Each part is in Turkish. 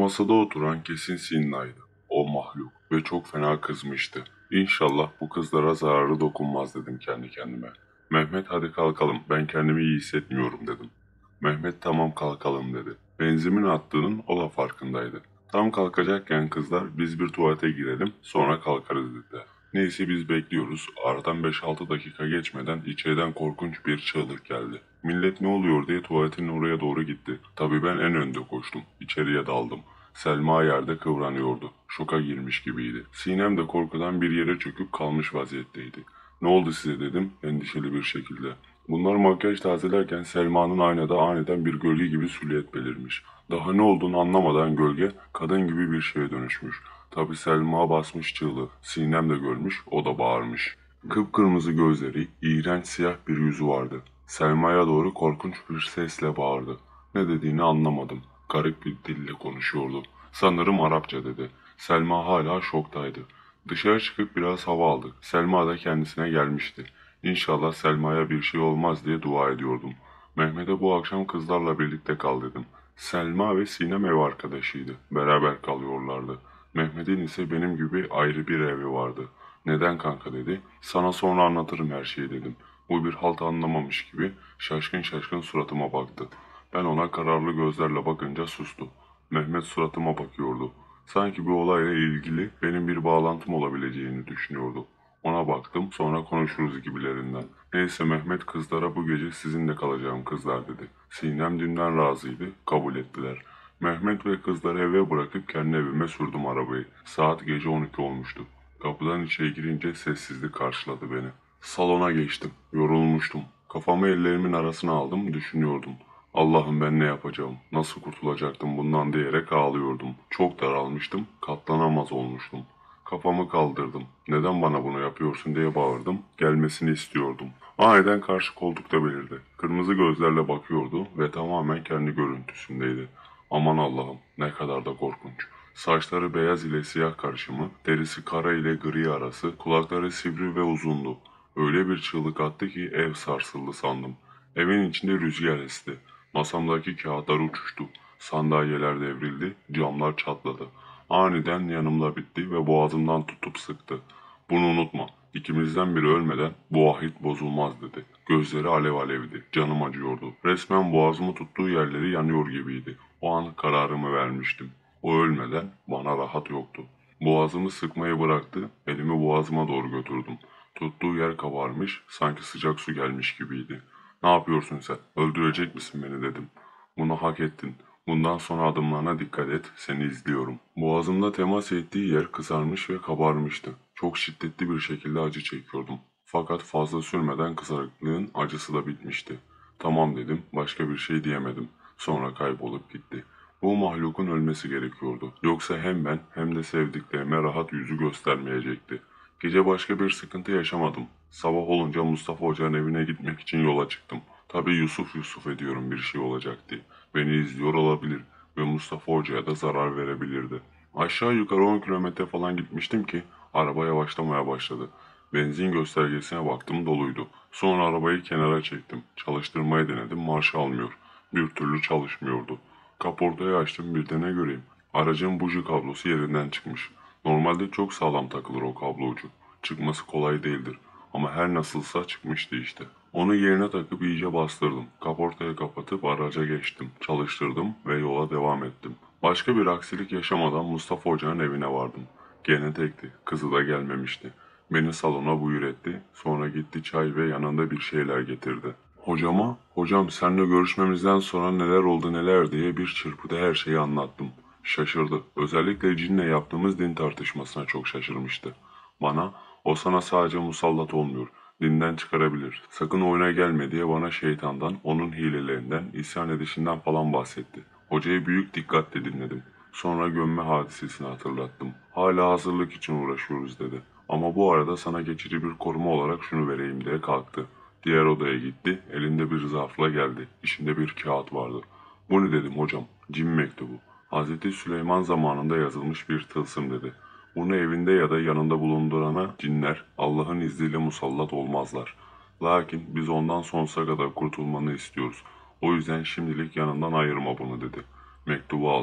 Masada oturan kesin Sinna'ydı. O mahluk ve çok fena kızmıştı. İnşallah bu kızlara zararı dokunmaz dedim kendi kendime. Mehmet hadi kalkalım, ben kendimi iyi hissetmiyorum dedim. Mehmet tamam kalkalım dedi. Benzimin attığının o da farkındaydı. Tam kalkacakken kızlar biz bir tuvalete girelim sonra kalkarız dediler. Neyse biz bekliyoruz. Aradan 5-6 dakika geçmeden içeriden korkunç bir çığlık geldi. Millet ne oluyor diye tuvaletin oraya doğru gitti. Tabii ben en önde koştum. İçeriye daldım. Selma yerde kıvranıyordu. Şoka girmiş gibiydi. Sinem de korkudan bir yere çöküp kalmış vaziyetteydi. Ne oldu size dedim endişeli bir şekilde. Bunlar makyaj tazelerken Selma'nın aynada aniden bir gölge gibi silüet belirmiş. Daha ne olduğunu anlamadan gölge kadın gibi bir şeye dönüşmüş. Tabi Selma basmış çığlığı. Sinem de görmüş, o da bağırmış. Kıpkırmızı gözleri, iğrenç siyah bir yüzü vardı. Selma'ya doğru korkunç bir sesle bağırdı. Ne dediğini anlamadım. Garip bir dille konuşuyordu. Sanırım Arapça dedi. Selma hala şoktaydı. Dışarı çıkıp biraz hava aldık. Selma da kendisine gelmişti. İnşallah Selma'ya bir şey olmaz diye dua ediyordum. Mehmet'e bu akşam kızlarla birlikte kal dedim. Selma ve Sinem ev arkadaşıydı. Beraber kalıyorlardı. Mehmet'in ise benim gibi ayrı bir evi vardı. Neden kanka dedi. Sana sonra anlatırım her şeyi dedim. Bu bir halt anlamamış gibi şaşkın şaşkın suratıma baktı. Ben ona kararlı gözlerle bakınca sustu. Mehmet suratıma bakıyordu. Sanki bu olayla ilgili benim bir bağlantım olabileceğini düşünüyordu. Ona baktım sonra konuşuruz gibilerinden. Neyse Mehmet kızlara bu gece sizinle kalacağım kızlar dedi. Sinem dünden razıydı, kabul ettiler. Mehmet ve kızları eve bırakıp kendi evime sürdüm arabayı. Saat gece 12 olmuştu. Kapıdan içeri girince sessizlik karşıladı beni. Salona geçtim. Yorulmuştum. Kafamı ellerimin arasına aldım, düşünüyordum. Allah'ım ben ne yapacağım, nasıl kurtulacaktım bundan diyerek ağlıyordum. Çok daralmıştım, katlanamaz olmuştum. Kafamı kaldırdım. Neden bana bunu yapıyorsun diye bağırdım. Gelmesini istiyordum. Aniden karşı koltukta belirdi. Kırmızı gözlerle bakıyordu ve tamamen kendi görüntüsündeydi. Aman Allah'ım ne kadar da korkunç. Saçları beyaz ile siyah karışımı, derisi kara ile gri arası, kulakları sivri ve uzundu. Öyle bir çığlık attı ki ev sarsıldı sandım. Evin içinde rüzgar esti. Masamdaki kağıtlar uçuştu. Sandalyeler devrildi, camlar çatladı. Aniden yanımda bitti ve boğazımdan tutup sıktı. Bunu unutma, ikimizden biri ölmeden bu ahit bozulmaz dedi. Gözleri alev alevdi, canım acıyordu. Resmen boğazımı tuttuğu yerleri yanıyor gibiydi. O an kararımı vermiştim. O ölmeden bana rahat yoktu. Boğazımı sıkmayı bıraktı, elimi boğazıma doğru götürdüm. Tuttuğu yer kabarmış, sanki sıcak su gelmiş gibiydi. Ne yapıyorsun sen? Öldürecek misin beni dedim. Bunu hak ettin. Bundan sonra adımlarına dikkat et, seni izliyorum. Boğazımda temas ettiği yer kızarmış ve kabarmıştı. Çok şiddetli bir şekilde acı çekiyordum. Fakat fazla sürmeden kızarıklığın acısı da bitmişti. Tamam dedim, başka bir şey diyemedim. Sonra kaybolup gitti. Bu mahlukun ölmesi gerekiyordu. Yoksa hem ben hem de sevdiklerime rahat yüzü göstermeyecekti. Gece başka bir sıkıntı yaşamadım. Sabah olunca Mustafa Hoca'nın evine gitmek için yola çıktım. Tabii Yusuf Yusuf ediyorum bir şey olacak diye. Beni izliyor olabilir ve Mustafa Hoca'ya da zarar verebilirdi. Aşağı yukarı 10 kilometre falan gitmiştim ki araba yavaşlamaya başladı. Benzin göstergesine baktım doluydu. Sonra arabayı kenara çektim. Çalıştırmayı denedim marş almıyor. Bir türlü çalışmıyordu. Kaportayı açtım bir de ne göreyim. Aracın buji kablosu yerinden çıkmış. Normalde çok sağlam takılır o kablo ucu. Çıkması kolay değildir. Ama her nasılsa çıkmıştı işte. Onu yerine takıp iyice bastırdım. Kaportayı kapatıp araca geçtim. Çalıştırdım ve yola devam ettim. Başka bir aksilik yaşamadan Mustafa Hoca'nın evine vardım. Gene tekti. Kızı da gelmemişti. Beni salona buyur etti. Sonra gitti çay ve yanında bir şeyler getirdi. Hocam seninle görüşmemizden sonra neler oldu neler diye bir çırpıda her şeyi anlattım. Şaşırdı. Özellikle cinle yaptığımız din tartışmasına çok şaşırmıştı. Bana, o sana sadece musallat olmuyor, dinden çıkarabilir. Sakın oyuna gelme diye bana şeytandan, onun hilelerinden, isyan edişinden falan bahsetti. Hocayı büyük dikkatle dinledim. Sonra gömme hadisesini hatırlattım. Hala hazırlık için uğraşıyoruz dedi. Ama bu arada sana geçici bir koruma olarak şunu vereyim diye kalktı. Diğer odaya gitti, elinde bir zarfla geldi. İçinde bir kağıt vardı. Bu ne dedim hocam, cin mektubu. Hazreti Süleyman zamanında yazılmış bir tılsım dedi. Bunu evinde ya da yanında bulundurana cinler Allah'ın izniyle musallat olmazlar. Lakin biz ondan sonsuza kadar kurtulmanı istiyoruz. O yüzden şimdilik yanından ayırma bunu dedi. Mektubu aldım.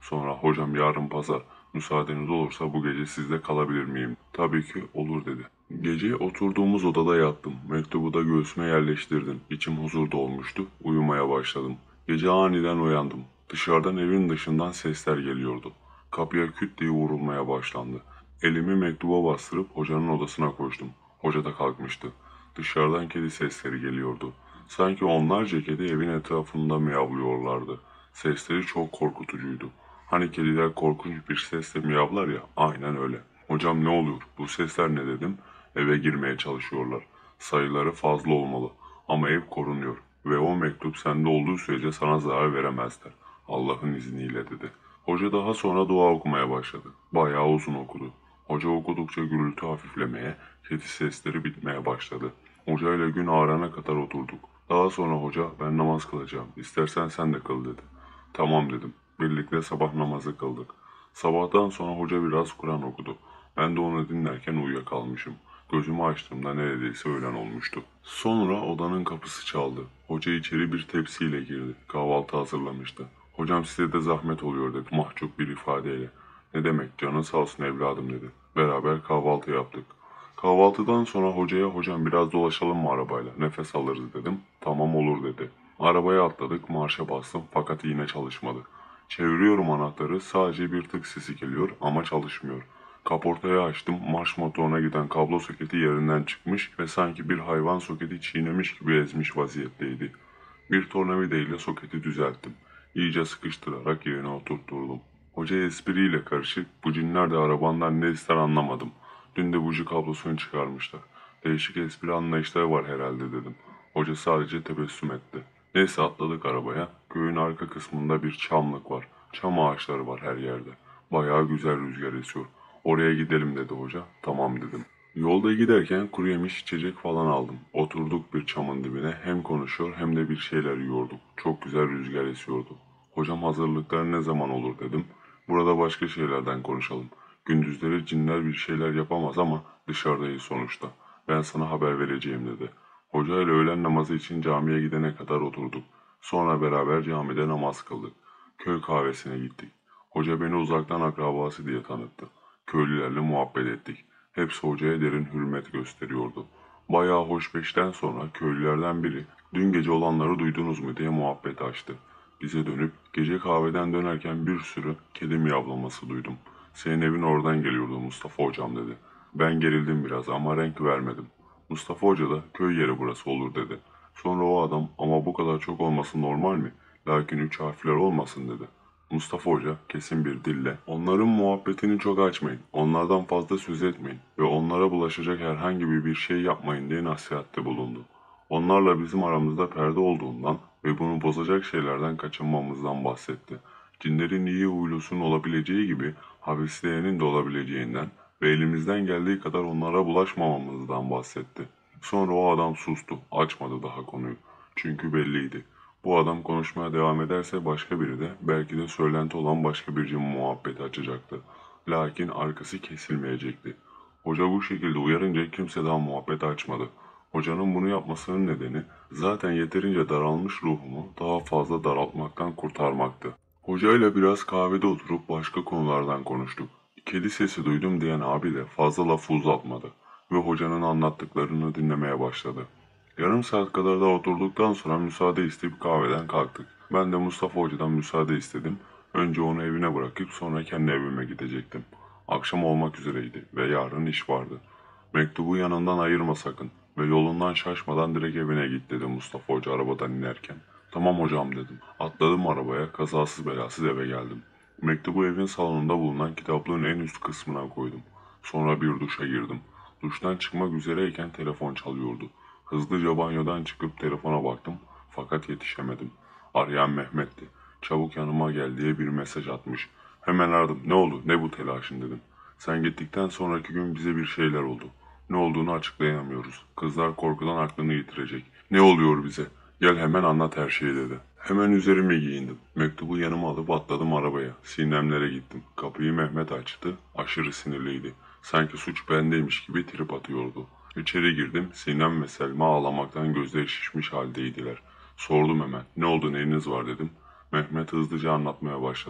Sonra hocam yarın pazar, müsaadeniz olursa bu gece sizde kalabilir miyim? Tabii ki olur dedi. Gece oturduğumuz odada yattım. Mektubu da göğsüme yerleştirdim. İçim huzurda olmuştu. Uyumaya başladım. Gece aniden uyandım. Dışarıdan evin dışından sesler geliyordu. Kapıya küt diye vurulmaya başlandı. Elimi mektuba bastırıp hocanın odasına koştum. Hoca da kalkmıştı. Dışarıdan kedi sesleri geliyordu. Sanki onlarca kedi evin etrafında miyavlıyorlardı. Sesleri çok korkutucuydu. Hani kediler korkunç bir sesle miyavlar ya, aynen öyle. Hocam ne oluyor? Bu sesler ne dedim? Eve girmeye çalışıyorlar. Sayıları fazla olmalı. Ama ev korunuyor. Ve o mektup sende olduğu sürece sana zarar veremezler. Allah'ın izniyle dedi. Hoca daha sonra dua okumaya başladı. Bayağı uzun okudu. Hoca okudukça gürültü hafiflemeye, kedi sesleri bitmeye başladı. Hoca ile gün ağarana kadar oturduk. Daha sonra hoca ben namaz kılacağım. İstersen sen de kıl dedi. Tamam dedim. Birlikte sabah namazı kıldık. Sabahtan sonra hoca biraz Kur'an okudu. Ben de onu dinlerken uyuyakalmışım. Gözümü açtığımda neredeyse öğlen olmuştu. Sonra odanın kapısı çaldı. Hoca içeri bir tepsiyle girdi. Kahvaltı hazırlamıştı. Hocam size de zahmet oluyor dedi mahcup bir ifadeyle. Ne demek canın sağ olsun evladım dedi. Beraber kahvaltı yaptık. Kahvaltıdan sonra hocaya hocam biraz dolaşalım mı arabayla nefes alırız dedim. Tamam olur dedi. Arabaya atladık marşa bastım fakat yine çalışmadı. Çeviriyorum anahtarı sadece bir tık sesi geliyor ama çalışmıyor. Kaportayı açtım marş motoruna giden kablo soketi yerinden çıkmış ve sanki bir hayvan soketi çiğnemiş gibi ezmiş vaziyetteydi. Bir tornavida ile soketi düzelttim. İyice sıkıştırarak yerine oturtturdum. Hoca espriyle karışık, bu cinler de arabandan ne ister anlamadım. Dün de buji kablosunu çıkarmışlar. Değişik espri anlayışları var herhalde dedim. Hoca sadece tebessüm etti. Neyse atladık arabaya. Köyün arka kısmında bir çamlık var. Çam ağaçları var her yerde. Bayağı güzel rüzgar esiyor. Oraya gidelim dedi hoca. Tamam dedim. Yolda giderken kuru yemiş içecek falan aldım. Oturduk bir çamın dibine hem konuşuyor hem de bir şeyler yiyorduk. Çok güzel rüzgar esiyordu. Hocam hazırlıklar ne zaman olur dedim. Burada başka şeylerden konuşalım. Gündüzleri cinler bir şeyler yapamaz ama dışarıdayız sonuçta. Ben sana haber vereceğim dedi. Hoca ile öğlen namazı için camiye gidene kadar oturduk. Sonra beraber camide namaz kıldık. Köy kahvesine gittik. Hoca beni uzaktan akrabası diye tanıttı. Köylülerle muhabbet ettik. Hepsi hocaya derin hürmet gösteriyordu. Bayağı hoşbeşten sonra köylülerden biri dün gece olanları duydunuz mu diye muhabbet açtı. Bize dönüp gece kahveden dönerken bir sürü kedi miyavlaması duydum. Senin evin oradan geliyordu Mustafa hocam dedi. Ben gerildim biraz ama renk vermedim. Mustafa hoca da köy yeri burası olur dedi. Sonra o adam ama bu kadar çok olması normal mi? Lakin üç harfler olmasın dedi. Mustafa Hoca kesin bir dille onların muhabbetini çok açmayın, onlardan fazla söz etmeyin ve onlara bulaşacak herhangi bir şey yapmayın diye nasihatte bulundu. Onlarla bizim aramızda perde olduğundan ve bunu bozacak şeylerden kaçınmamızdan bahsetti. Cinlerin iyi huylusunun olabileceği gibi hafifleyenin de olabileceğinden ve elimizden geldiği kadar onlara bulaşmamamızdan bahsetti. Sonra o adam sustu, açmadı daha konuyu. Çünkü belliydi. Bu adam konuşmaya devam ederse başka biri de belki de söylenti olan başka bir cin muhabbeti açacaktı. Lakin arkası kesilmeyecekti. Hoca bu şekilde uyarınca kimse daha muhabbet açmadı. Hocanın bunu yapmasının nedeni zaten yeterince daralmış ruhumu daha fazla daraltmaktan kurtarmaktı. Hocayla biraz kahvede oturup başka konulardan konuştuk. Kedi sesi duydum diyen abi de fazla lafı uzatmadı ve hocanın anlattıklarını dinlemeye başladı. Yarım saat kadar da oturduktan sonra müsaade isteyip kahveden kalktık. Ben de Mustafa Hoca'dan müsaade istedim. Önce onu evine bırakıp sonra kendi evime gidecektim. Akşam olmak üzereydi ve yarın iş vardı. Mektubu yanından ayırma sakın ve yolundan şaşmadan direkt evine git dedi Mustafa Hoca arabadan inerken. Tamam hocam dedim. Atladım arabaya kazasız belasız eve geldim. Mektubu evin salonunda bulunan kitaplığın en üst kısmına koydum. Sonra bir duşa girdim. Duştan çıkmak üzereyken telefon çalıyordu. Hızlıca banyodan çıkıp telefona baktım fakat yetişemedim. Arayan Mehmet'ti. Çabuk yanıma gel diye bir mesaj atmış. Hemen aradım. Ne oldu? Ne bu telaşın dedim. Sen gittikten sonraki gün bize bir şeyler oldu. Ne olduğunu açıklayamıyoruz. Kızlar korkudan aklını yitirecek. Ne oluyor bize? Gel hemen anlat her şeyi dedi. Hemen üzerime giyindim. Mektubu yanıma alıp atladım arabaya. Sinemlere gittim. Kapıyı Mehmet açtı. Aşırı sinirliydi. Sanki suç bendeymiş gibi trip atıyordu. İçeri girdim. Sinem ve Selma ağlamaktan gözleri şişmiş haldeydiler. Sordum hemen. Ne oldu neyiniz var dedim. Mehmet hızlıca anlatmaya başladı.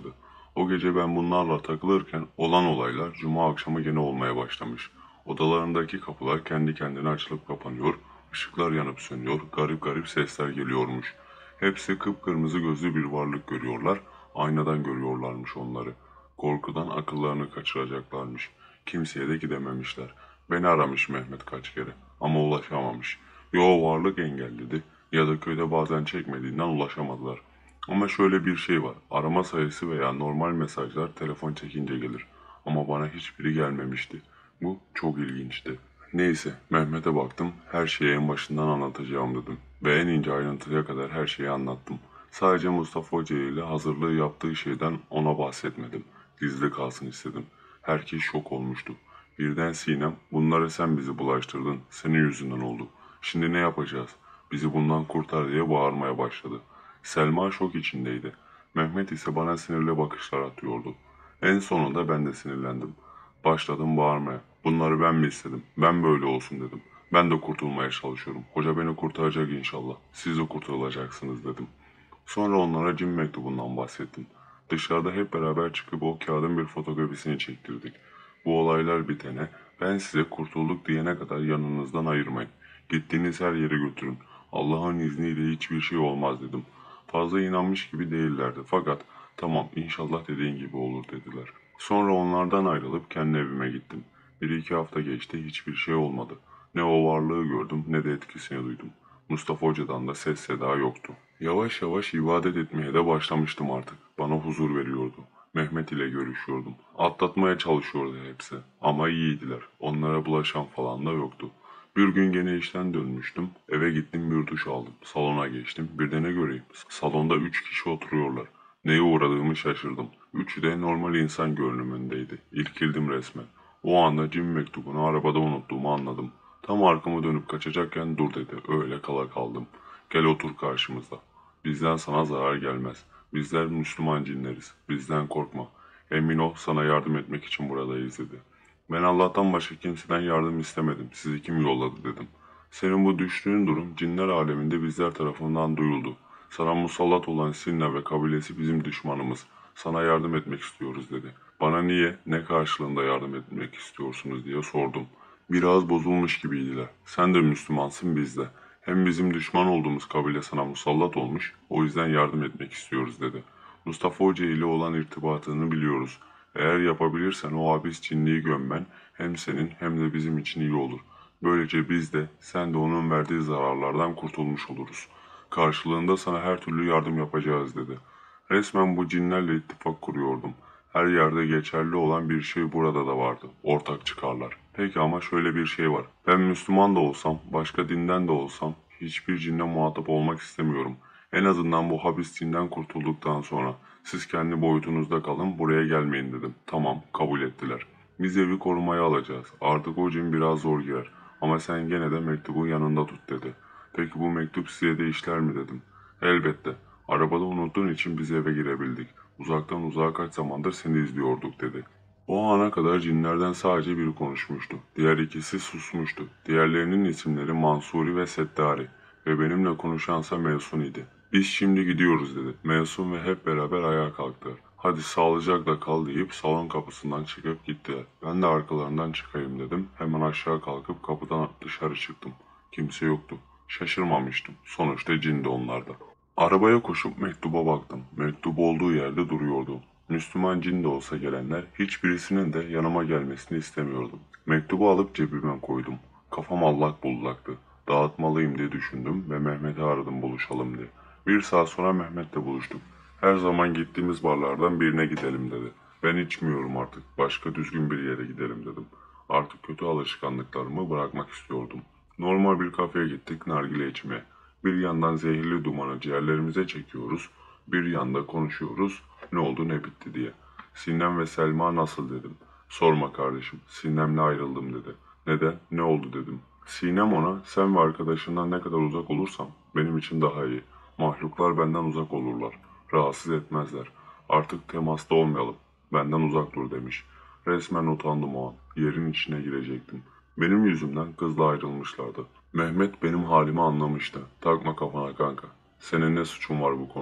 O gece ben bunlarla takılırken olan olaylar cuma akşamı gene olmaya başlamış. Odalarındaki kapılar kendi kendine açılıp kapanıyor, ışıklar yanıp sönüyor, garip garip sesler geliyormuş. Hepsi kıpkırmızı gözlü bir varlık görüyorlar, aynadan görüyorlarmış onları. Korkudan akıllarını kaçıracaklarmış. Kimseye de gidememişler. Beni aramış Mehmet kaç kere ama ulaşamamış. Ya o varlık engelledi ya da köyde bazen çekmediğinden ulaşamadılar. Ama şöyle bir şey var. Arama sayısı veya normal mesajlar telefon çekince gelir. Ama bana hiçbiri gelmemişti. Bu çok ilginçti. Neyse, Mehmet'e baktım. Her şeyi en başından anlatacağım dedim. Ve en ince ayrıntıya kadar her şeyi anlattım. Sadece Mustafa Hoca ile hazırlığı yaptığı şeyden ona bahsetmedim. Gizli kalsın istedim. Herkes şok olmuştu. Birden Sinem, bunları sen bizi bulaştırdın. Senin yüzünden oldu. Şimdi ne yapacağız? Bizi bundan kurtar diye bağırmaya başladı. Selma şok içindeydi. Mehmet ise bana sinirli bakışlar atıyordu. En sonunda ben de sinirlendim. Başladım bağırmaya. Bunları ben mi istedim? Ben böyle olsun dedim. Ben de kurtulmaya çalışıyorum. Hoca beni kurtaracak inşallah. Siz de kurtulacaksınız dedim. Sonra onlara cin mektubundan bahsettim. Dışarıda hep beraber çıkıp o kağıdın bir fotokopisini çektirdik. Bu olaylar bitene, ben size kurtulduk diyene kadar yanınızdan ayırmayın. Gittiğiniz her yere götürün. Allah'ın izniyle hiçbir şey olmaz dedim. Fazla inanmış gibi değillerdi fakat tamam inşallah dediğin gibi olur dediler. Sonra onlardan ayrılıp kendi evime gittim. Bir iki hafta geçti hiçbir şey olmadı. Ne o varlığı gördüm ne de etkisini duydum. Mustafa Hoca'dan da ses seda yoktu. Yavaş yavaş ibadet etmeye de başlamıştım artık. Bana huzur veriyordu. Mehmet ile görüşüyordum. Atlatmaya çalışıyordu hepsi. Ama iyiydiler. Onlara bulaşan falan da yoktu. Bir gün gene işten dönmüştüm. Eve gittim bir duş aldım. Salona geçtim. Bir de ne göreyim? Salonda 3 kişi oturuyorlar. Neye uğradığımı şaşırdım. Üçü de normal insan görünümündeydi. İrkildim resmen. O anda cin mektubunu arabada unuttuğumu anladım. Tam arkamı dönüp kaçacakken dur dedi. Öyle kala kaldım. Gel otur karşımızda. Bizden sana zarar gelmez. Bizler Müslüman cinleriz. Bizden korkma. Emin ol sana yardım etmek için buradayız dedi. Ben Allah'tan başka kimseden yardım istemedim. Sizi kim yolladı dedim. Senin bu düştüğün durum cinler aleminde bizler tarafından duyuldu. Sana musallat olan Sinna ve kabilesi bizim düşmanımız. Sana yardım etmek istiyoruz dedi. Bana niye, ne karşılığında yardım etmek istiyorsunuz diye sordum. Biraz bozulmuş gibiydiler. Sen de Müslümansın biz de. Hem bizim düşman olduğumuz kabile sana musallat olmuş, o yüzden yardım etmek istiyoruz dedi. Mustafa Hoca ile olan irtibatını biliyoruz. Eğer yapabilirsen o hapis Çinliyi gömmen hem senin hem de bizim için iyi olur. Böylece biz de sen de onun verdiği zararlardan kurtulmuş oluruz. Karşılığında sana her türlü yardım yapacağız dedi. Resmen bu cinlerle ittifak kuruyordum. Her yerde geçerli olan bir şey burada da vardı. Ortak çıkarlar. Peki ama şöyle bir şey var. Ben Müslüman da olsam, başka dinden de olsam hiçbir cinle muhatap olmak istemiyorum. En azından bu hapis cinden kurtulduktan sonra siz kendi boyutunuzda kalın buraya gelmeyin dedim. Tamam kabul ettiler. Biz evi korumaya alacağız. Artık o cin biraz zor girer. Ama sen gene de mektubu yanında tut dedi. Peki bu mektup size de işler mi dedim. Elbette. Arabada unuttuğun için biz eve girebildik. Uzaktan uzağa kaç zamandır seni izliyorduk dedi. O ana kadar cinlerden sadece biri konuşmuştu. Diğer ikisi susmuştu. Diğerlerinin isimleri Mansuri ve Settari ve benimle konuşansa Mevsun idi. Biz şimdi gidiyoruz dedi. Mevsun ve hep beraber ayağa kalktılar. Hadi sağlıcakla kal deyip salon kapısından çıkıp gittiler. Ben de arkalarından çıkayım dedim. Hemen aşağı kalkıp kapıdan dışarı çıktım. Kimse yoktu. Şaşırmamıştım. Sonuçta cin de onlarda. Arabaya koşup mektuba baktım. Mektup olduğu yerde duruyordu. Müslüman cin de olsa gelenler hiçbirisinin de yanıma gelmesini istemiyordum. Mektubu alıp cebime koydum. Kafam allak bullaktı. Dağıtmalıyım diye düşündüm ve Mehmet'i aradım buluşalım diye. Bir saat sonra Mehmet'le buluştuk. Her zaman gittiğimiz barlardan birine gidelim dedi. Ben içmiyorum artık. Başka düzgün bir yere gidelim dedim. Artık kötü alışkanlıklarımı bırakmak istiyordum. Normal bir kafeye gittik nargile içmeye. Bir yandan zehirli dumanı ciğerlerimize çekiyoruz. Bir yanda konuşuyoruz. Ne oldu ne bitti diye. Sinem ve Selma nasıl dedim. Sorma kardeşim. Sinem'le ayrıldım dedi. Neden? Ne oldu dedim. Sinem ona sen ve arkadaşından ne kadar uzak olursam benim için daha iyi. Mahluklar benden uzak olurlar. Rahatsız etmezler. Artık temasta olmayalım. Benden uzak dur demiş. Resmen utandım o an. Yerin içine girecektim. Benim yüzümden kızla ayrılmışlardı. Mehmet benim halimi anlamıştı. Takma kafana kanka. Senin ne suçun var bu konuda?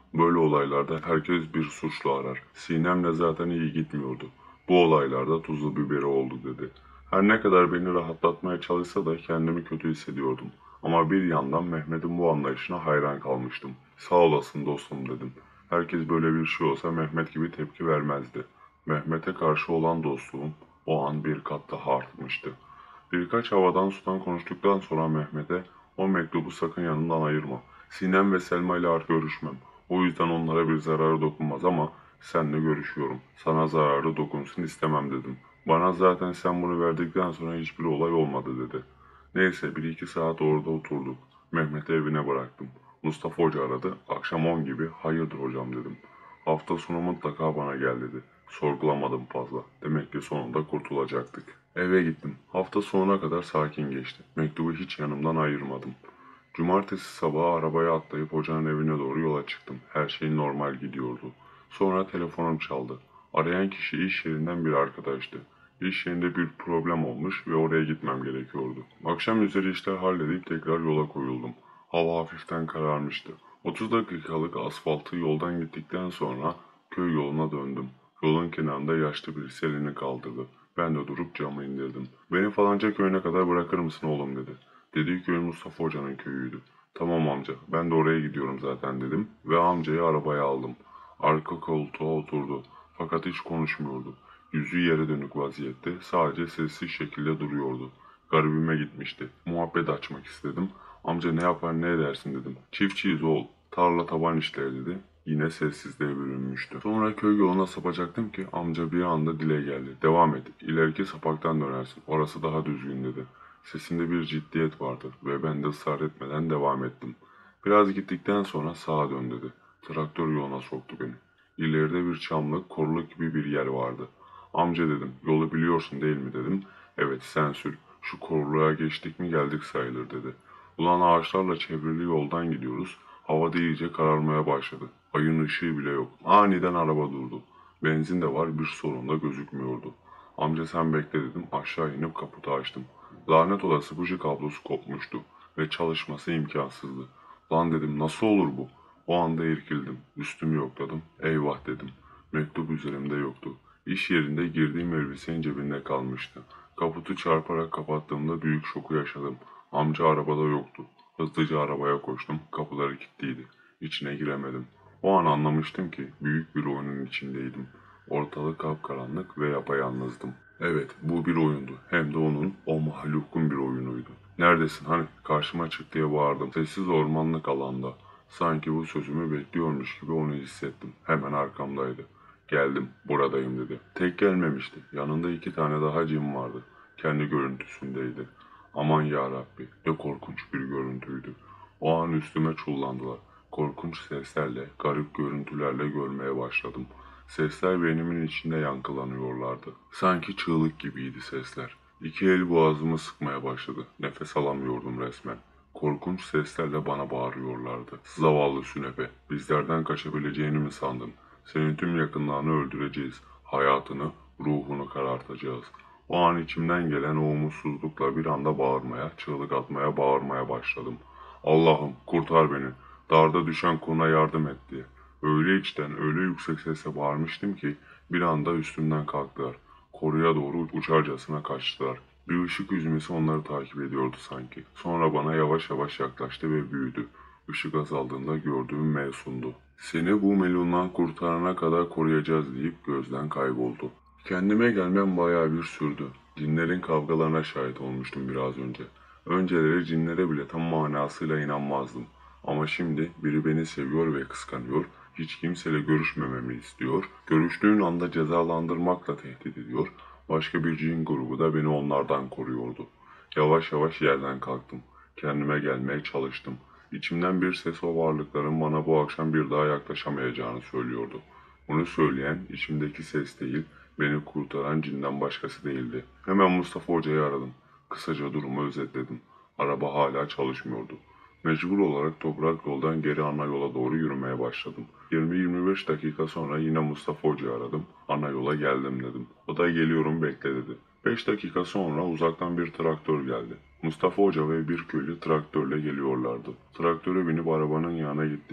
Böyle olaylarda herkes bir suçlu arar. Sinem de zaten iyi gitmiyordu. Bu olaylarda tuzlu biberi oldu dedi. Her ne kadar beni rahatlatmaya çalışsa da kendimi kötü hissediyordum. Ama bir yandan Mehmet'in bu anlayışına hayran kalmıştım. Sağ olasın dostum dedim. Herkes böyle bir şey olsa Mehmet gibi tepki vermezdi. Mehmet'e karşı olan dostluğum o an bir kat daha artmıştı. Birkaç havadan sudan konuştuktan sonra Mehmet'e o mektubu sakın yanından ayırma. Sinem ve Selma ile artık görüşmem. O yüzden onlara bir zararı dokunmaz ama seninle görüşüyorum. Sana zararı dokunsun istemem dedim. Bana zaten sen bunu verdikten sonra hiçbir olay olmadı dedi. Neyse bir iki saat orada oturduk. Mehmet'i evine bıraktım. Mustafa Hoca aradı. Akşam 10 gibi hayırdır hocam dedim. Hafta sonu mutlaka bana gel dedi. Sorgulamadım fazla. Demek ki sonunda kurtulacaktık. Eve gittim. Hafta sonuna kadar sakin geçti. Mektubu hiç yanımdan ayırmadım. Cumartesi sabahı arabaya atlayıp hocanın evine doğru yola çıktım. Her şey normal gidiyordu. Sonra telefonum çaldı. Arayan kişi iş yerinden bir arkadaştı. İş yerinde bir problem olmuş ve oraya gitmem gerekiyordu. Akşam üzeri işler halledip tekrar yola koyuldum. Hava hafiften kararmıştı. 30 dakikalık asfaltı yoldan gittikten sonra köy yoluna döndüm. Yolun kenarında yaşlı birisi elini kaldırdı. Ben de durup camı indirdim. Beni falanca köyüne kadar bırakır mısın oğlum dedi. Dediği köy Mustafa Hoca'nın köyüydü. Tamam amca, ben de oraya gidiyorum zaten dedim ve amcayı arabaya aldım. Arka koltuğa oturdu fakat hiç konuşmuyordu. Yüzü yere dönük vaziyette sadece sessiz şekilde duruyordu. Garibime gitmişti. Muhabbet açmak istedim. Amca ne yapar ne edersin dedim. Çiftçiyiz oğul. Tarla taban işleri dedi. Yine sessizliğe bürünmüştü. Sonra köy yoluna sapacaktım ki amca bir anda dile geldi. Devam et. İleriki sapaktan dönersin. Orası daha düzgün dedi. Sesinde bir ciddiyet vardı ve ben de ısrar etmeden devam ettim. Biraz gittikten sonra sağa dön dedi. Traktör yoluna soktu beni. İleride bir çamlık, koruluk gibi bir yer vardı. Amca dedim, yolu biliyorsun değil mi dedim. Evet sen sür. Şu koruluğa geçtik mi geldik sayılır dedi. Ulan ağaçlarla çevrili yoldan gidiyoruz. Hava da iyice kararmaya başladı. Ayın ışığı bile yok. Aniden araba durdu. Benzin de var bir sorun da gözükmüyordu. Amca sen bekle dedim aşağı inip kaputu açtım. Lanet olası buji kablosu kopmuştu ve çalışması imkansızdı. Lan dedim nasıl olur bu? O anda irkildim. Üstümü yokladım. Eyvah dedim. Mektup üzerimde yoktu. İş yerinde girdiğim elbisenin cebinde kalmıştı. Kaputu çarparak kapattığımda büyük şoku yaşadım. Amca arabada yoktu. Hızlıca arabaya koştum. Kapıları kilitliydi. İçine giremedim. O an anlamıştım ki büyük bir oyunun içindeydim. Ortalık kapkaranlık ve yapayalnızdım. Evet, bu bir oyundu. Hem de onun, o mahlukun bir oyunuydu. Neredesin hani? Karşıma çık diye bağırdım. Sessiz ormanlık alanda. Sanki bu sözümü bekliyormuş gibi onu hissettim. Hemen arkamdaydı. Geldim, buradayım dedi. Tek gelmemişti. Yanında iki tane daha cin vardı. Kendi görüntüsündeydi. Aman ya Rabbi, ne korkunç bir görüntüydü. O an üstüme çullandılar. Korkunç seslerle, garip görüntülerle görmeye başladım. Sesler beynimin içinde yankılanıyorlardı. Sanki çığlık gibiydi sesler. İki el boğazımı sıkmaya başladı. Nefes alamıyordum resmen. Korkunç seslerle bana bağırıyorlardı. Zavallı sünepe, bizlerden kaçabileceğini mi sandın? Senin tüm yakınlarını öldüreceğiz. Hayatını, ruhunu karartacağız. O an içimden gelen o umutsuzlukla bir anda bağırmaya, çığlık atmaya, bağırmaya başladım. Allah'ım kurtar beni. Darda düşen kuluna yardım et diye. Öyle içten, öyle yüksek sesle bağırmıştım ki bir anda üstümden kalktılar. Koruya doğru uçarcasına kaçtılar. Bir ışık yüzmesi onları takip ediyordu sanki. Sonra bana yavaş yavaş yaklaştı ve büyüdü. Işık azaldığında gördüğüm Mevsun'du. Seni bu melundan kurtarana kadar koruyacağız deyip gözden kayboldu. Kendime gelmem bayağı bir sürdü. Cinlerin kavgalarına şahit olmuştum biraz önce. Önceleri cinlere bile tam manasıyla inanmazdım. Ama şimdi biri beni seviyor ve kıskanıyor, hiç kimseyle görüşmememi istiyor, görüştüğün anda cezalandırmakla tehdit ediyor, başka bir cin grubu da beni onlardan koruyordu. Yavaş yavaş yerden kalktım. Kendime gelmeye çalıştım. İçimden bir ses o varlıkların bana bu akşam bir daha yaklaşamayacağını söylüyordu. Bunu söyleyen içimdeki ses değil, beni kurtaran cinden başkası değildi. Hemen Mustafa Hoca'yı aradım. Kısaca durumu özetledim. Araba hala çalışmıyordu. Mecbur olarak toprak yoldan geri ana yola doğru yürümeye başladım. 20-25 dakika sonra yine Mustafa Hoca'yı aradım. Ana yola geldim dedim. O da geliyorum bekle dedi. 5 dakika sonra uzaktan bir traktör geldi. Mustafa Hoca ve bir köylü traktörle geliyorlardı. Traktöre binip arabanın yanına gittik.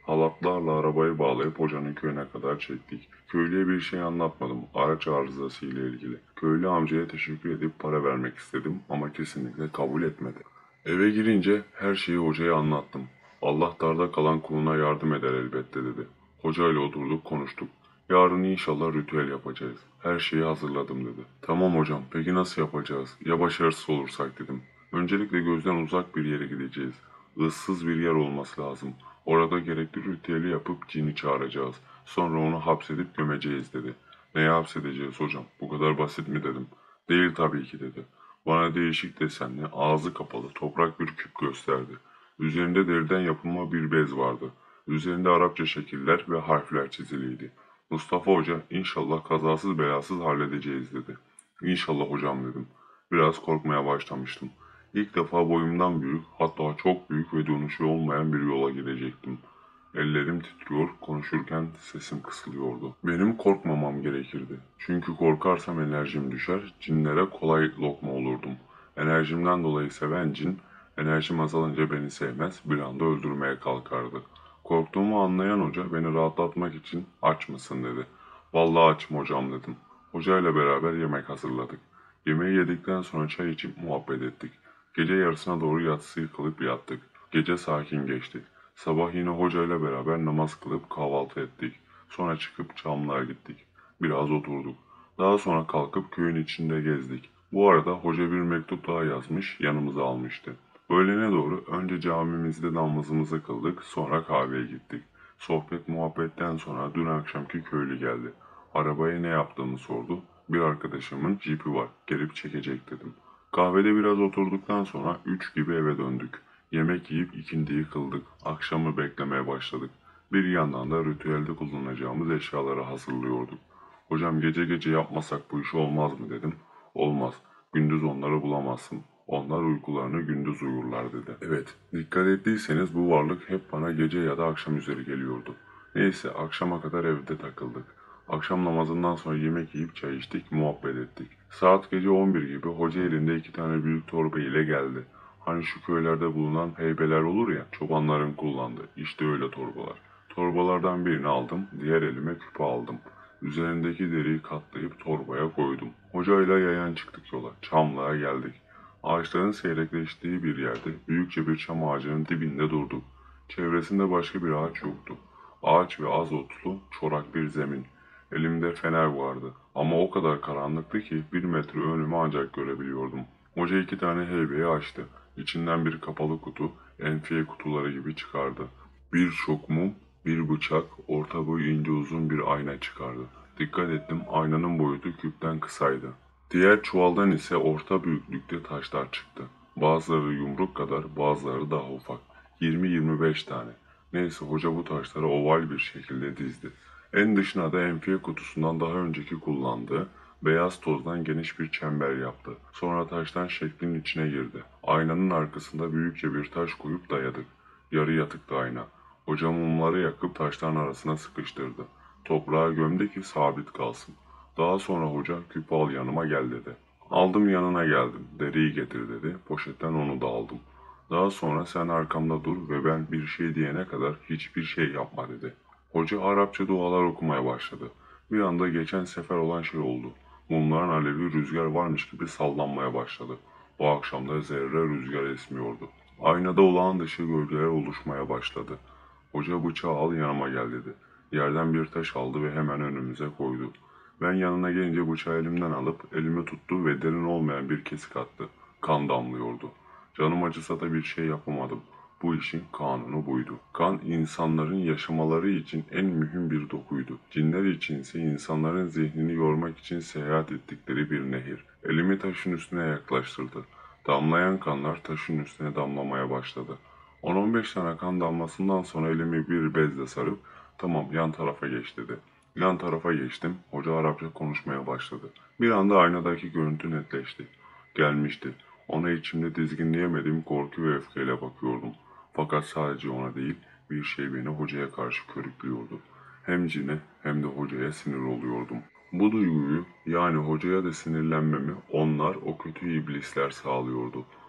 Halatlarla arabayı bağlayıp hocanın köyüne kadar çektik. Köylüye bir şey anlatmadım araç arızası ile ilgili. Köylü amcaya teşekkür edip para vermek istedim ama kesinlikle kabul etmedi. Eve girince her şeyi hocaya anlattım. Allah darda kalan kuluna yardım eder elbette dedi. Hocayla oturduk konuştuk. Yarın inşallah ritüel yapacağız. Her şeyi hazırladım dedi. Tamam hocam, peki nasıl yapacağız? Ya başarısız olursak dedim. Öncelikle gözden uzak bir yere gideceğiz. Issız bir yer olması lazım. Orada gerekli ritüeli yapıp cini çağıracağız. Sonra onu hapsedip gömeceğiz dedi. Neye hapsedeceğiz hocam? Bu kadar basit mi dedim. Değil tabii ki dedi. Bana değişik desenli, ağzı kapalı, toprak bir küp gösterdi. Üzerinde deriden yapılma bir bez vardı. Üzerinde Arapça şekiller ve harfler çiziliydi. Mustafa Hoca, inşallah kazasız belasız halledeceğiz dedi. İnşallah hocam dedim. Biraz korkmaya başlamıştım. İlk defa boyumdan büyük, hatta çok büyük ve dönüşü olmayan bir yola girecektim. Ellerim titriyor, konuşurken sesim kısılıyordu. Benim korkmamam gerekirdi. Çünkü korkarsam enerjim düşer, cinlere kolay lokma olurdum. Enerjimden dolayı seven cin, enerjim azalınca beni sevmez, bir anda öldürmeye kalkardı. Korktuğumu anlayan hoca beni rahatlatmak için aç mısın dedi. Vallahi açım hocam dedim. Hocayla beraber yemek hazırladık. Yemeği yedikten sonra çay içip muhabbet ettik. Gece yarısına doğru yatsıyı kılıp yattık. Gece sakin geçti. Sabah yine hocayla beraber namaz kılıp kahvaltı ettik. Sonra çıkıp Çamlı'ya gittik. Biraz oturduk. Daha sonra kalkıp köyün içinde gezdik. Bu arada hoca bir mektup daha yazmış, yanımıza almıştı. Öğlene doğru önce camimizde namazımızı kıldık, sonra kahveye gittik. Sohbet muhabbetten sonra dün akşamki köylü geldi. Arabaya ne yaptığımı sordu. Bir arkadaşımın cipi var, gelip çekecek dedim. Kahvede biraz oturduktan sonra 3 gibi eve döndük. Yemek yiyip ikindiyi kıldık. Akşamı beklemeye başladık. Bir yandan da ritüelde kullanacağımız eşyaları hazırlıyorduk. Hocam gece gece yapmasak bu iş olmaz mı dedim. Olmaz. Gündüz onları bulamazsın. Onlar uykularını gündüz uyurlar dedi. Evet, dikkat ettiyseniz bu varlık hep bana gece ya da akşam üzeri geliyordu. Neyse akşama kadar evde takıldık. Akşam namazından sonra yemek yiyip çay içtik, muhabbet ettik. Saat gece 11 gibi hoca elinde 2 tane büyük torba ile geldi. Hani şu köylerde bulunan heybeler olur ya, çobanların kullandığı. İşte öyle torbalar. Torbalardan birini aldım, diğer elime küpe aldım. Üzerindeki deriyi katlayıp torbaya koydum. Hocayla yayan çıktık yola. Çamlığa geldik. Ağaçların seyrekleştiği bir yerde büyükçe bir çam ağacının dibinde durduk. Çevresinde başka bir ağaç yoktu. Ağaç ve az otlu, çorak bir zemin. Elimde fener vardı ama o kadar karanlıktı ki 1 metre önümü ancak görebiliyordum. Hoca 2 tane heybeyi açtı. İçinden bir kapalı kutu, enfiye kutuları gibi çıkardı. Bir çok mum, bir bıçak, orta boy ince uzun bir ayna çıkardı. Dikkat ettim, aynanın boyutu küpten kısaydı. Diğer çuvaldan ise orta büyüklükte taşlar çıktı. Bazıları yumruk kadar, bazıları daha ufak. 20-25 tane. Neyse hoca bu taşları oval bir şekilde dizdi. En dışına da enfiye kutusundan daha önceki kullandığı beyaz tozdan geniş bir çember yaptı. Sonra taştan şeklin içine girdi. Aynanın arkasında büyükçe bir taş koyup dayadık. Yarı yatıktı ayna. Hoca mumları yakıp taşların arasına sıkıştırdı. Toprağa gömdü ki sabit kalsın. Daha sonra hoca küpü al yanıma gel dedi. Aldım yanına geldim. Deriyi getir dedi. Poşetten onu da aldım. Daha sonra sen arkamda dur ve ben bir şey diyene kadar hiçbir şey yapma dedi. Hoca Arapça dualar okumaya başladı. Bir anda geçen sefer olan şey oldu. Mumların alevi rüzgar varmış gibi sallanmaya başladı. Bu akşam da zerre rüzgar esmiyordu. Aynada olağan dışı gölgeler oluşmaya başladı. Hoca bıçağı al yanıma gel dedi. Yerden bir taş aldı ve hemen önümüze koydu. Ben yanına gelince bıçağı elimden alıp elimi tuttu ve derin olmayan bir kesik attı. Kan damlıyordu. Canım acısa da bir şey yapamadım. Bu işin kanunu buydu. Kan insanların yaşamaları için en mühim bir dokuydu. Cinler içinse insanların zihnini yormak için seyahat ettikleri bir nehir. Elimi taşın üstüne yaklaştırdı. Damlayan kanlar taşın üstüne damlamaya başladı. 10-15 tane kan damlasından sonra elimi bir bezle sarıp tamam yan tarafa geç dedi. Yan tarafa geçtim. Hoca Arapça konuşmaya başladı. Bir anda aynadaki görüntü netleşti. Gelmişti. Ona içimde dizginleyemediğim korku ve öfkeyle bakıyordum. Fakat sadece ona değil, bir şey beni hocaya karşı körüklüyordu. Hem cine hem de hocaya sinir oluyordum. Bu duyguyu yani hocaya da sinirlenmemi onlar o kötü iblisler sağlıyordu.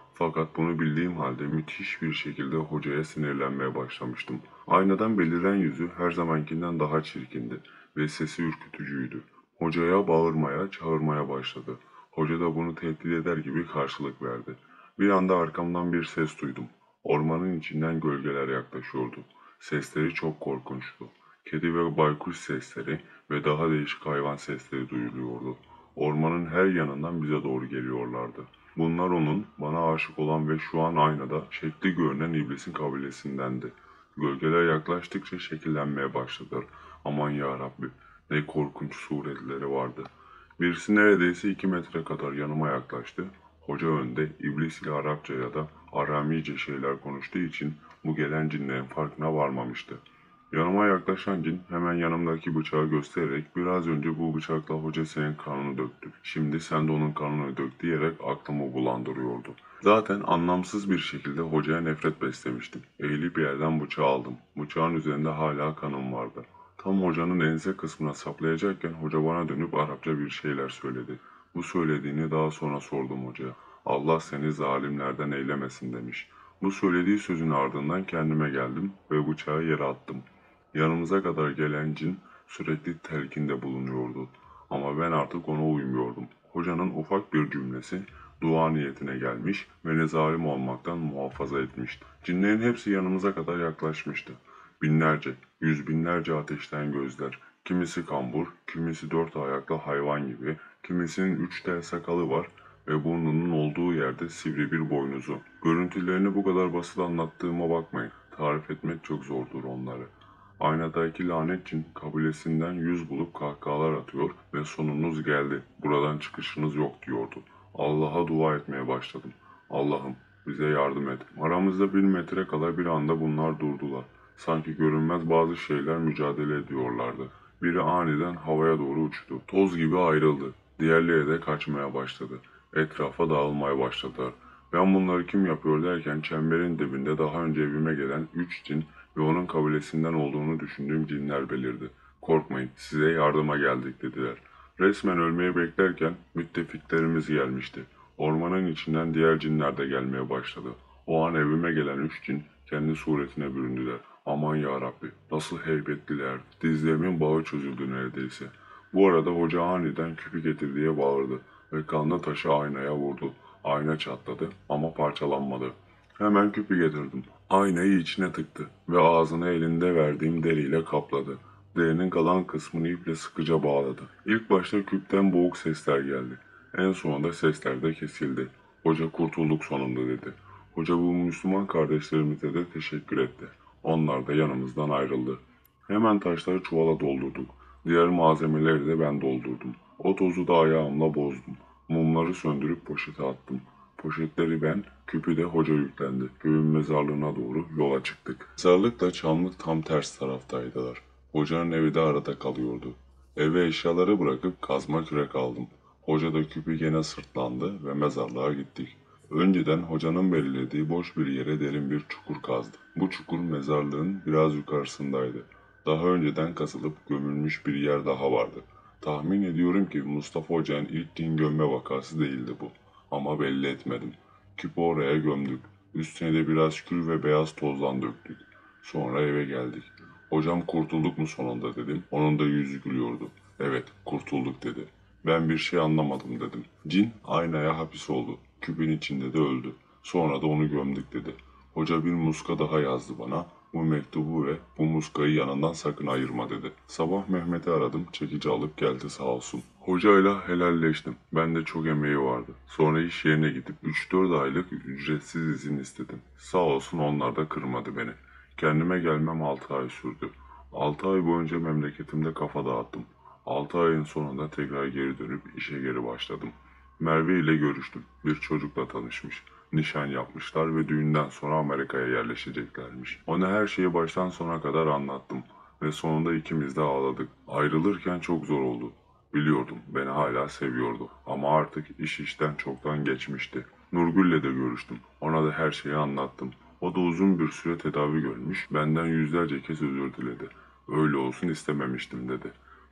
Fakat bunu bildiğim halde müthiş bir şekilde hocaya sinirlenmeye başlamıştım. Aynadan beliren yüzü her zamankinden daha çirkindi ve sesi ürkütücüydü. Hocaya bağırmaya, çağırmaya başladı. Hoca da bunu tehdit eder gibi karşılık verdi. Bir anda arkamdan bir ses duydum. Ormanın içinden gölgeler yaklaşıyordu. Sesleri çok korkunçtu. Kedi ve baykuş sesleri ve daha değişik hayvan sesleri duyuluyordu. Ormanın her yanından bize doğru geliyorlardı. Bunlar onun, bana aşık olan ve şu an aynada şekli görünen iblisin kabilesindendi. Gölgeler yaklaştıkça şekillenmeye başladılar. Aman ya Rabbi, ne korkunç suretleri vardı. Birisi neredeyse 2 metre kadar yanıma yaklaştı. Hoca önde, iblis ile Arapça ya da Aramice şeyler konuştuğu için bu gelen cinlerin farkına varmamıştı. Yanıma yaklaşan cin hemen yanımdaki bıçağı göstererek biraz önce bu bıçakla hoca senin kanını döktü. Şimdi sen de onun kanını dök diyerek aklımı bulandırıyordu. Zaten anlamsız bir şekilde hocaya nefret beslemiştim. Eğilip yerden bıçağı aldım. Bıçağın üzerinde hala kanım vardı. Tam hocanın ense kısmına saplayacakken hoca bana dönüp Arapça bir şeyler söyledi. Bu söylediğini daha sonra sordum hocaya. Allah seni zalimlerden eylemesin demiş. Bu söylediği sözün ardından kendime geldim ve bıçağı yere attım. Yanımıza kadar gelen cin sürekli telkinde bulunuyordu. Ama ben artık ona uymuyordum. Hocanın ufak bir cümlesi dua niyetine gelmiş, beni zalim olmaktan muhafaza etmişti. Cinlerin hepsi yanımıza kadar yaklaşmıştı. Binlerce, yüz binlerce ateşten gözler, kimisi kambur, kimisi dört ayaklı hayvan gibi, kimisinin 3 tel sakalı var ve burnunun olduğu yerde sivri bir boynuzu. Görüntülerini bu kadar basit anlattığıma bakmayın. Tarif etmek çok zordur onları. Aynadaki lanet cin kabilesinden yüz bulup kahkahalar atıyor ve sonunuz geldi, buradan çıkışınız yok diyordu. Allah'a dua etmeye başladım. Allah'ım bize yardım et. Aramızda 1 metre kala bir anda bunlar durdular. Sanki görünmez bazı şeyler mücadele ediyorlardı. Biri aniden havaya doğru uçtu. Toz gibi ayrıldı. Diğerleri de kaçmaya başladı. Etrafa dağılmaya başladılar. Ben bunları kim yapıyor derken çemberin dibinde daha önce evime gelen 3 cin ve onun kabilesinden olduğunu düşündüğüm cinler belirdi. Korkmayın, size yardıma geldik dediler. Resmen ölmeyi beklerken müttefiklerimiz gelmişti. Ormanın içinden diğer cinler de gelmeye başladı. O an evime gelen 3 cin kendi suretine büründüler. Aman ya Rabbi, nasıl heybetliler. Dizlerimin bağı çözüldü neredeyse. Bu arada hoca aniden küpü getir diye bağırdı ve kanlı taşı aynaya vurdu. Ayna çatladı ama parçalanmadı. Hemen küpü getirdim. Aynayı içine tıktı ve ağzını elinde verdiğim deriyle kapladı. Derinin kalan kısmını iple sıkıca bağladı. İlk başta küpten boğuk sesler geldi. En sonunda sesler de kesildi. Hoca kurtulduk sonunda dedi. Hoca bu Müslüman kardeşlerimize de teşekkür etti. Onlar da yanımızdan ayrıldı. Hemen taşları çuvala doldurduk. Diğer malzemeleri de ben doldurdum. O tozu da ayağımla bozdum. Mumları söndürüp poşete attım. Poşetleri ben, küpü de hoca yüklendi. Köyün mezarlığına doğru yola çıktık. Mezarlıkla çamlık tam ters taraftaydılar. Hocanın evi de arada kalıyordu. Eve eşyaları bırakıp kazma kürek aldım. Hoca da küpü gene sırtlandı ve mezarlığa gittik. Önceden hocanın belirlediği boş bir yere derin bir çukur kazdı. Bu çukur mezarlığın biraz yukarısındaydı. Daha önceden kazılıp gömülmüş bir yer daha vardı. Tahmin ediyorum ki Mustafa Hoca'nın ilk din gömme vakası değildi bu. Ama belli etmedim. Küpü oraya gömdük. Üstüne de biraz kül ve beyaz tozdan döktük. Sonra eve geldik. Hocam kurtulduk mu sonunda dedim. Onun da yüzü gülüyordu. Evet kurtulduk dedi. Ben bir şey anlamadım dedim. Cin aynaya hapis oldu. Küpün içinde de öldü. Sonra da onu gömdük dedi. Hoca bir muska daha yazdı bana. Bu mektubu ve bu muskayı yanından sakın ayırma dedi. Sabah Mehmet'i aradım. Çekici alıp geldi sağ olsun. Hocayla helalleştim. Bende çok emeği vardı. Sonra iş yerine gidip 3-4 aylık ücretsiz izin istedim. Sağ olsun onlar da kırmadı beni. Kendime gelmem 6 ay sürdü. 6 ay boyunca memleketimde kafa dağıttım. 6 ayın sonunda tekrar geri dönüp işe geri başladım. Merve ile görüştüm. Bir çocukla tanışmış. Nişan yapmışlar ve düğünden sonra Amerika'ya yerleşeceklermiş. Ona her şeyi baştan sona kadar anlattım ve sonunda ikimiz de ağladık. Ayrılırken çok zor oldu. Biliyordum beni hala seviyordu ama artık iş işten çoktan geçmişti. Nurgül'le de görüştüm. Ona da her şeyi anlattım. O da uzun bir süre tedavi görmüş, benden yüzlerce kez özür diledi. Öyle olsun istememiştim dedi.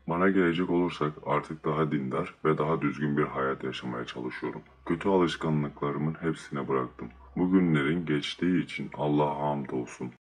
Bana gelecek olursak artık daha dindar ve daha düzgün bir hayat yaşamaya çalışıyorum. Kötü alışkanlıklarımın hepsini bıraktım. Bugünlerin geçtiği için Allah'a hamdolsun.